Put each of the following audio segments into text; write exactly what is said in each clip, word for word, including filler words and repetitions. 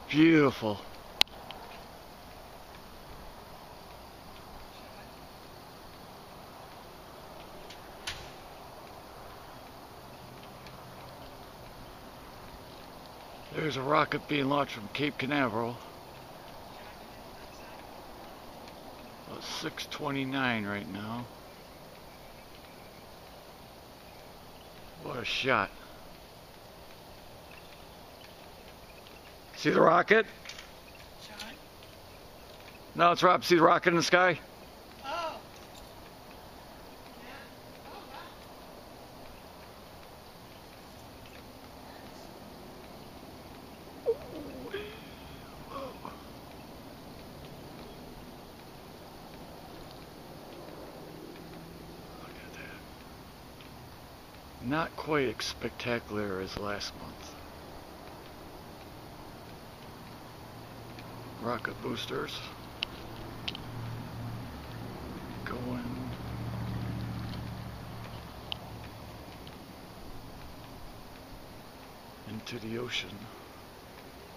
Beautiful. There's a rocket being launched from Cape Canaveral. About six twenty-nine right now. What a shot. See the rocket? Sean? No, it's Rob. See the rocket in the sky? Oh. Yeah. Oh, wow. Look at that. Not quite as spectacular as last month. Rocket boosters going into the ocean.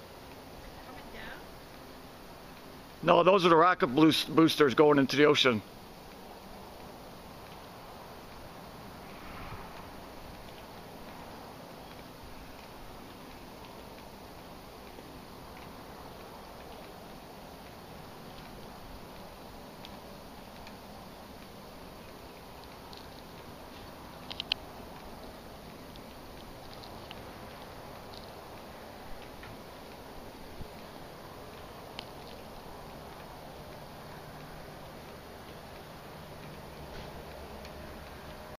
Coming down? No, those are the rocket boosters going into the ocean.